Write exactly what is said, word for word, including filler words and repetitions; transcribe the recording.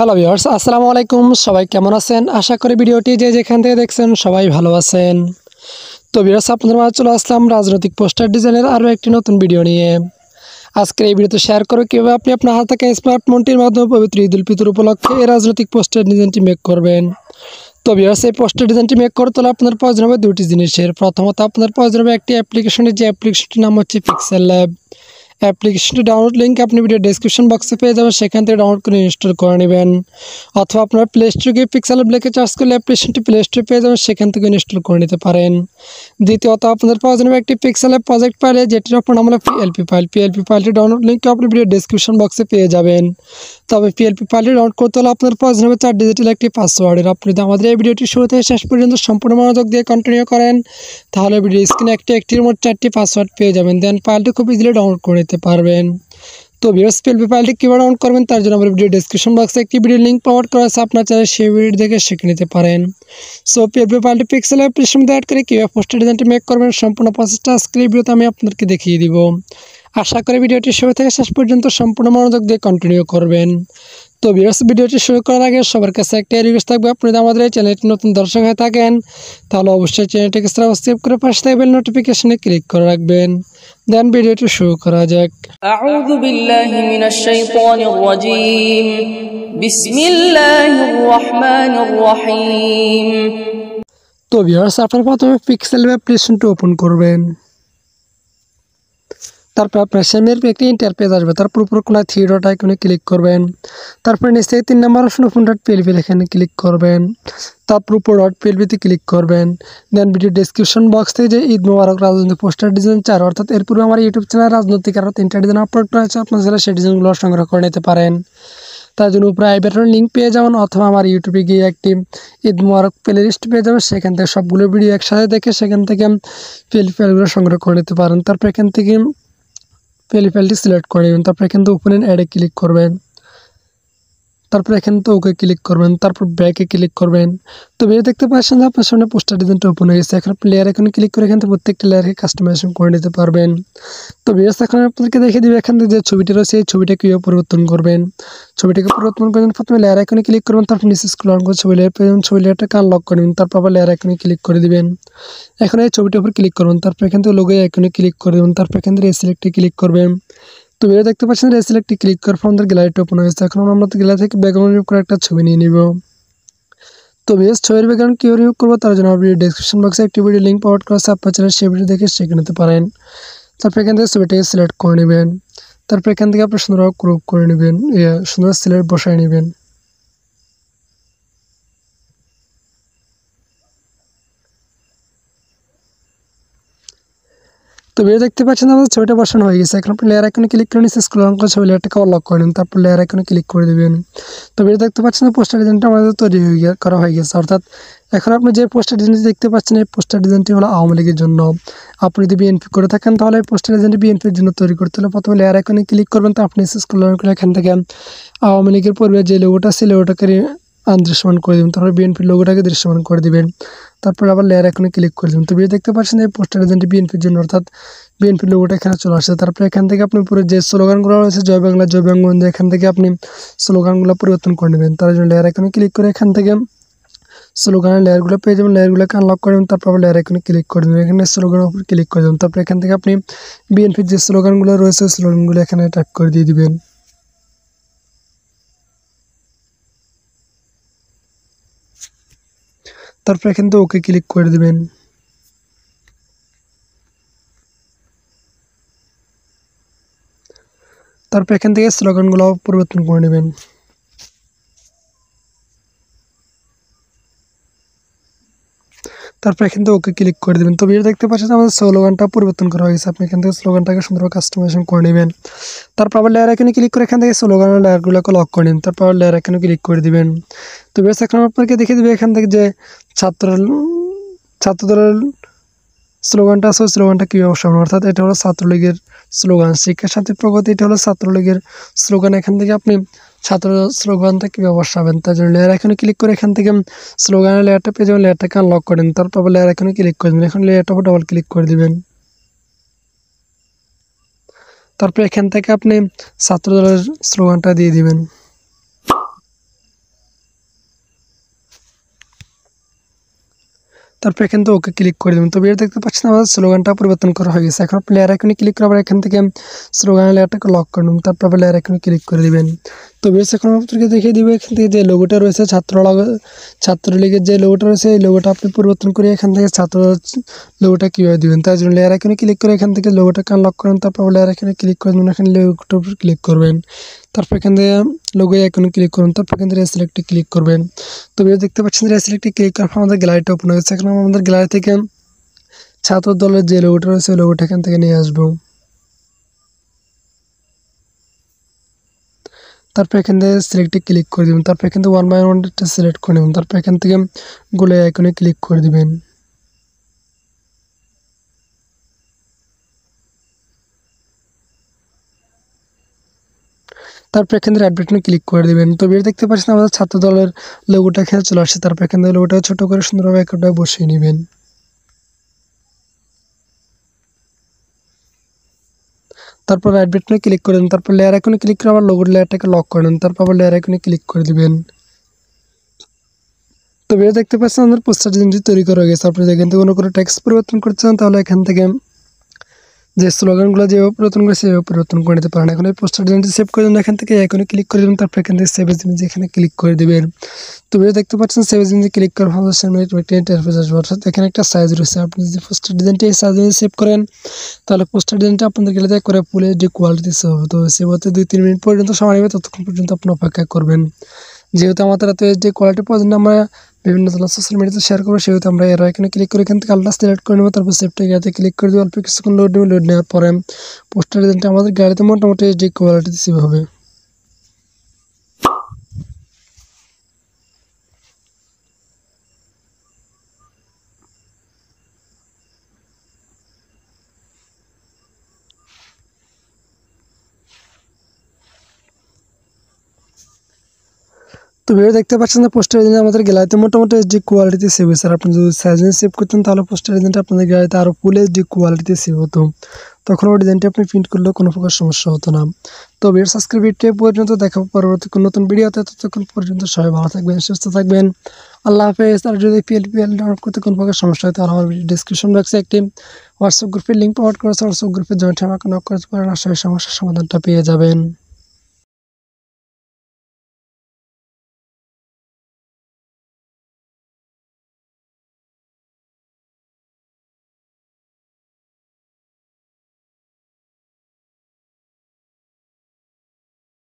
Hello viewers, আসসালামু আলাইকুম। সবাই কেমন আছেন? আশা করি ভিডিওটি যে যেখান থেকে দেখছেন সবাই ভালো আছেন। তো ভিউয়ার্স, আপনাদের মাঝে চলে আসলাম রাজনৈতিক পোস্টার ডিজাইনের আরও একটি নতুন ভিডিও নিয়ে। আজকের এই ভিডিওতে শেয়ার করব কীভাবে আপনি আপনার হাতে থাকা স্মার্টফোনটির মাধ্যমে পবিত্র ঈদ উল ফিতর উপলক্ষে এই রাজনৈতিক পোস্টার ডিজাইনটি মেক করবেন। তো ভিউয়ার্স, এই পোস্টার ডিজাইনটি মেক করতে হলে আপনার প্রয়োজন হবে দুটি জিনিসের। প্রথমত আপনার প্রয়োজন হবে একটি অ্যাপ্লিকেশনের, যে অ্যাপ্লিকেশনটির নাম হচ্ছে পিক্সেল ল্যাব। অ্যাপ্লিকেশনটি ডাউনলোড লিঙ্ক আপনি ভিডিও ডেসক্রিপশন বক্সে পেয়ে যাবেন, সেখান থেকে ডাউনলোড করে ইনস্টল করে নেবেন। অথবা আপনার প্লে স্টোরে গিয়ে পিক্সেল ল্যাব লিখে সার্চ করলে অ্যাপ্লিকেশনটি প্লে স্টোরে পেয়ে যাবেন, সেখান থেকে ইনস্টল করে নিতে পারেন। দ্বিতীয়ত আপনাদের প্রয়োজন হবে একটি পিক্সেল ল্যাব প্রজেক্ট ফাইল, যেটির আপনার নাম হলো পিএলপি ফাইল। পিএলপি ফাইলটি ডাউনলোড লিঙ্ক আপনি ভিডিও ডেসক্রিপশন বক্সে পেয়ে যাবেন। তবে পিএলপি ফাইলটি ডাউনলোড করতে হলে আপনার প্রয়োজন হবে চার ডিজিটাল একটি পাসওয়ার্ডের। আপনি যদি আমাদের এই ভিডিওটি শুরু থেকে শেষ পর্যন্ত সম্পূর্ণ মনোযোগ দিয়ে কন্টিনিউ করেন, তাহলে ভিডিও স্ক্রিনে একটি একটির মোট চারটি পাসওয়ার্ড পেয়ে যাবেন। দেন ফাইলটি খুব ইজিলি ডাউনলোড করে নিতে পারবেন। তো ভিউয়ার্স, পিএলপি ফাইলটি কীভাবে ডাউনলোড করবেন তার জন্য আমার ভিডিও ডেসক্রিপশন বক্সে একটি ভিডিও লিঙ্ক প্রোভাইড করা আছে, আপনার চাইলে সেই ভিডিও দেখে শিখে নিতে পারেন। সো পিএলপি ফাইলটি পিক্সেল অ্যাপ্লিকেশন দিয়ে অ্যাড করে কীভাবে পোস্টার ডিজাইনটি মেক করবেন সম্পূর্ণ প্রসেসটা আজকের এই ভিডিওতে আমি আপনাদেরকে দেখিয়ে দিব। আশা করি ভিডিওটি শুরু থেকে শেষ পর্যন্ত সম্পূর্ণ মনোযোগ দিয়ে কন্টিনিউ করবেন। তো ভিউয়ার্স, ভিডিওটি শুরু করার আগে সবার কাছে একটা রিকোয়েস্ট থাকবে, আপনি যদি আমাদের এই চ্যানেলটি নতুন দর্শক হয়ে থাকেন তাহলে অবশ্যই চ্যানেলটিকে সাবস্ক্রাইব করে পাশে থাকা বেল নোটিফিকেশনে ক্লিক করে রাখবেন। দেন ভিডিওটি শুরু করা যাক। আউযু বিল্লাহি মিনাশ শাইতানির রাজীম। বিসমিল্লাহির রহমানির রহিম। তো ভিউয়ার্স, আপনারা প্রথমে পিক্সেল অ্যাপ্লিকেশনটি ওপেন করবেন। তারপর আপনার সামনের একটি ইন্টারফেস আসবে, তারপর উপর কোনায় থ্রি ডট আইকনে ক্লিক করবেন। তারপর নিচে থেকে তিন নম্বর অপশন ওপেন ডট পিএলপি এখানে ক্লিক করবেন। তারপর উপর ডট পিএলপিতে ক্লিক করবেন। দেন ভিডিও ডেসক্রিপশন বক্স থেকে যে ঈদ মোবারক রাজনৈতিক পোস্টার ডিজাইন চার, অর্থাৎ এর পূর্বে আমার ইউটিউব চ্যানেল রাজনৈতিক আরও তিনটা ডিজাইন আপলোড করা আছে, আপনার চ্যানেলে সেই ডিজাইনগুলো সংগ্রহ করে নিতে পারেন। তার জন্য উপরে আই বাটনের লিঙ্ক পেয়ে যাবেন, অথবা আমার ইউটিউবে গিয়ে একটি ঈদ মোবারক প্লে লিস্ট পেয়ে যাবেন, সেখান থেকে সবগুলো ভিডিও একসাথে দেখে সেখান থেকে পিএলপি ফাইলগুলো সংগ্রহ করে নিতে পারেন। তারপর এখান থেকে পিএলপি ফাইলটি সিলেক্ট করে নেবেন। তারপর এখান থেকে ওপেন অ্যাডে ক্লিক করবেন। তারপর এখান থেকে ওকে ক্লিক করবেন। তারপর ব্যাকে ক্লিক করবেন। তো ভিডিও দেখতে পাচ্ছেন যে আপনার সামনে পোস্টার ডিজাইনটা ওপেন হয়ে গেছে। এখন আপনি লেয়ার এখানে ক্লিক করে এখান থেকে প্রত্যেকটা লেয়ারকে কাস্টমাইজেশন করে নিতে পারবেন। তো ভিডিও এখন আপনাদেরকে দেখে দিবে এখান থেকে যে ছবিটি রয়েছে এই ছবিটা কীভাবে পরিবর্তন করবেন। ছবিটাকে পরিবর্তন করার জন্য প্রথমে লেয়ার এখানে ক্লিক করবেন, তারপর নিচে স্ক্রল করে ছবি লেয়ার পেয়ে যাবেন, ছবি লেয়ারটাকে আনলক করে নেবেন। তারপর আবার লেয়ার এখানে ক্লিক করে দিবেন। এখন এই ছবিটার উপর ক্লিক করবেন। তারপর এখান থেকে লোগো আইকনে ক্লিক করে দেবেন। তারপর এখান থেকে সিলেক্টে ক্লিক করবেন। তো ভিডিও দেখতে পাচ্ছেন যে সিলেক্টে ক্লিক করার পর আমাদের গ্যালারিটা ওপেন হয়েছে। এখন আমরা গ্যালারি থেকে ব্যাকগ্রাউন্ড রিমুভ করে একটা ছবি নিয়ে নিব। তো বেশ ছবির ব্যাকগ্রাউন্ড কীভাবে রিমুভ করবো তার জন্য ভিডিও ডেসক্রিপশন বক্সে একটি ভিডিও লিঙ্ক প্রোভাইড করা আছে, আপনার চ্যানেলে সেই ভিডিও দেখে শিখে নিতে পারেন। তারপর এখান থেকে ছবিটাকে সিলেক্ট করে নেবেন। তারপর এখান থেকে আপনি সুন্দরভাবে ক্রপ করে নেবেন, সুন্দর সিলেক্ট বসায় নেবেন। তো ভিডিও দেখতে পাচ্ছেন আমাদের ছবিটা বসানো হয়ে গেছে। এখন আপনি লেয়ার আইকনে ক্লিক করে নিচে স্ক্রল করে ছবি লেয়ারটাকে আনলক করে নিন। তারপর লেয়ার আইকনে ক্লিক করে দেবেন। তো ভিডিও দেখতে পাচ্ছেন পোস্টার ডিজাইনটা আমাদের তৈরি হয়ে করা হয়ে গেছে। অর্থাৎ এখন আপনি যে পোস্টার ডিজাইনটি দেখতে পাচ্ছেন এই পোস্টার ডিজাইনটি হলো আওয়ামী লীগের জন্য। আপনি যদি বিএনপি করে থাকেন তাহলে এই পোস্টার ডিজাইনটি বিএনপির জন্য তৈরি করতে হলে প্রথমে লেয়ার আইকনে ক্লিক করবেন। তো আপনি স্ক্রল করে এখান থেকে আওয়ামী লীগের পূর্বে যে লোগোটা ছিল ওটাকে আনদৃশ্যমান করে দেবেন। তারপর বিএনপির লোগোটাকে দৃশ্যমান করে দিবেন। তারপর আবার লেয়ার আইকনে ক্লিক করে দেবেন। তো ভিডিও দেখতে পাচ্ছেন এই পোস্টার ডিজাইনটি বিএনপির জন্য, অর্থাৎ বিএনপির লোগোটা এখানে চলে আসছে। তারপর এখান থেকে আপনি পুরো যে স্লোগানগুলো রয়েছে জয় বাংলা জয় বঙ্গবন্ধু, এখান থেকে আপনি স্লোগানগুলো পরিবর্তন করে নেবেন। তার জন্য লেয়ার আইকনে ক্লিক করে এখান থেকে স্লোগানের লেয়ারগুলো পেয়ে যাবেন, লেয়ারগুলোকে আনলক করে দেবেন। তারপর লেয়ার আইকনে ক্লিক করে দেবেন, এখানে স্লোগানের উপর ক্লিক করে দেবেন। তারপর এখান থেকে আপনি বিএনপির যে স্লোগানগুলো রয়েছে স্লোগানগুলো এখানে টাইপ করে দিয়ে দিবেন। তারপর এখান থেকে ওকে ক্লিক করে দেবেন। তারপর এখান থেকে স্লোগানগুলো পরিবর্তন করে নেবেন। তারপর এখান থেকে ওকে ক্লিক করে দেবেন। তো ভিডিও দেখতে পাচ্ছেন আমাদের স্লোগানটা পরিবর্তন করা হয়েছে। আপনি এখান থেকে স্লোগানটাকে সুন্দরভাবে কাস্টমাইজেশন করে নেবেন। তারপর আবার লেয়ার আইকনে ক্লিক করে এখান থেকে স্লোগানের লেয়ারগুলোকে লক করে নিন। তারপর লেয়ার আইকনে ক্লিক করে দিবেন। তো বেশ এখন আপনাকে দেখিয়ে দেবে এখান থেকে যে ছাত্র ছাত্রদলের স্লোগানটা আছে ওই স্লোগানটা কীভাবে বসানো, অর্থাৎ এটা হলো ছাত্রলীগের স্লোগান শিক্ষার সাথে প্রগতি, এটা হলো ছাত্রলীগের স্লোগান। এখান থেকে আপনি ছাত্র স্লোগানটা কীভাবে বসাবেন তার জন্য লেয়ার এখানে ক্লিক করে এখান থেকে স্লোগানের লেয়ারটা পেয়ে যাবেন, লেয়ারটাকে আনলক করেন। তারপর লেয়ার এখানে ক্লিক করে দেবেন। এখন লেয়ারটার উপর ডবল ক্লিক করে দিবেন। তারপর এখান থেকে আপনি ছাত্রদলের স্লোগানটা দিয়ে দিবেন। তারপর এখান থেকে ওকে ক্লিক করে দেবেন। তো ভিডিও দেখতে পাচ্ছেন আমাদের স্লোগানটা পরিবর্তন করা হয়ে গেছে। এখন আপনি লেয়ার আইকনে ক্লিক করে আবার এখান থেকে স্লোগানের লেয়ারটাকে লক করে নেবেন, তারপর আবার লেয়ার আইকনে ক্লিক করে দিবেন। তো ভিডিও এখন আপনাদেরকে দেখিয়ে দিব এখান থেকে যে লোগোটা রয়েছে ছাত্র ছাত্রলীগের যে লোগোটা রয়েছে এই লোগোটা আপনি পরিবর্তন করে এখান থেকে ছাত্র লোগোটা কীভাবে দেবেন তার জন্য লেয়ার আইকনে ক্লিক করে এখান থেকে লোগোটাকে আনলক করেন, তারপর লেয়ার আইকনে ক্লিক করে দেবেন, এখানে লোগোটার উপর ক্লিক করবেন, তারপর এখান থেকে লোগো আইকনে ক্লিক করুন, তারপর এখান থেকে সিলেক্টে ক্লিক করবেন। তো ভিডিও দেখতে পাচ্ছেন যে সিলেক্টে ক্লিক করার পর আমাদের গ্যালারিটা ওপেন হয়েছে। এখন আমাদের গ্যালারি থেকে ছাত্র দলের যে লোগোটা রয়েছে ওই লোগোটা এখান থেকে নিয়ে আসবো। তারপর এখান থেকে সিলেক্টে ক্লিক করে দেবেন, তারপর এখান থেকে ওয়ান বাই ওয়ানটা সিলেক্ট করে নেবেন, তারপর এখান থেকে গোলে আইকনে ক্লিক করে দিবেন। তারপর এখান থেকে রাইট বাটনে ক্লিক করে দিবেন। তো ভিডিও দেখতে পাচ্ছেন আমাদের ছাত্র দলের লোগোটা এখানে চলে আসছে। তারপর এখান থেকে লোগোটা ছোট করে সুন্দরভাবে একটা বসিয়ে নেবেন। তারপর রাইট বাটনে ক্লিক করে দেন, তারপর লেয়ার আইকনে ক্লিক করে আবার লোগোর লেয়ারটাকে লক করে নেন, তারপর আবার লেয়ার আইকনে ক্লিক করে দিবেন। তো ভিডিও দেখতে পাচ্ছেন আমাদের পোস্টার ডিজাইনটি তৈরি করা হয়ে গেছে। আপনি এখান থেকে কোনো কোনো টেক্সট পরিবর্তন করতে চান তাহলে এখান থেকে যে স্লোগানগুলো যেভাবে পরিবর্তন করে সেভাবে পরিবর্তন করে নিতে পারেন। এখন এই পোস্টার ডিজাইনটি সেভ করে দেন, এখান থেকে আইকনে ক্লিক করে দেবেন, তারপর এখান থেকে সেভ এজ ইমেজ এখানে ক্লিক করে দেবেন। তো ভিডিও দেখতে পাচ্ছেন সেভ এজ ইমেজে ক্লিক করার পর সামনে একটা ইন্টারফেস আসবে, অর্থাৎ এখানে একটা সাইজ রয়েছে। আপনি যদি পোস্টার ডিজাইনটি এই সাইজে সেভ করেন তাহলে পোস্টার ডিজাইনটা আপনাদের গেলে করে ফুল এইচডি কোয়ালিটি সেভ হবে। তো সেভ হতে দুই তিন মিনিট পর্যন্ত সময় নেবে, ততক্ষণ পর্যন্ত আপনি অপেক্ষা করবেন। যেহেতু আমাদের এত এইচডি কোয়ালিটি পর্যন্ত আমরা বিভিন্ন ধরনের সোশ্যাল মিডিয়াতে শেয়ার করবো, সেহেতু আমরা এর এখানে ক্লিক করে এখান থেকে আলাদা সিলেক্ট করে নেবো, তারপর সেভটা গ্যালারিতে ক্লিক করে দেবো। অল্প কিছুক্ষণ লোড নেবে, লোড নেওয়ার পরে পোস্টার ডিজাইনটা আমাদের গ্যালারিতে মোটামুটি এইচডি কোয়ালিটিতে সেভ হবে। তো ভিডিও দেখতে পাচ্ছেন যে পোস্টার ডিজাইন আমাদের গ্যালারিতে মোটামুটি এইচডি কোয়ালিটিতে সেভ হয়েছে। আর আপনি যদি সাইজে সেভ করতেন তাহলে পোস্টার ডিজাইনটা আপনাদের গ্যালারিতে আরও ফুল এইচডি কোয়ালিটিতে সেভ হতো, তখন ওই ডিজাইনটি আপনি প্রিন্ট করলেও কোনো প্রকার সমস্যা হতো না। তো ভিডিও সাবস্ক্রাইবটি পর্যন্ত দেখাবো পরবর্তী কোনো নতুন ভিডিওতে, ততক্ষণ পর্যন্ত সবাই ভালো থাকবেন, সুস্থ থাকবেন, আল্লাহ হাফেজ। আর যদি পিএলপিএল ডাউনলোড করতে কোনো প্রকার সমস্যা হয় তাহলে আমার ভিডিও ডিসক্রিপশন বক্সে একটি হোয়াটসঅ্যাপ গ্রুপের লিঙ্ক প্রোভাইড করেছে, হোয়াটসঅ্যাপ গ্রুপে জয়েন্ট আমাকে নক করতে পারেন, আশা করি সমস্যার সমাধানটা পেয়ে যাবেন।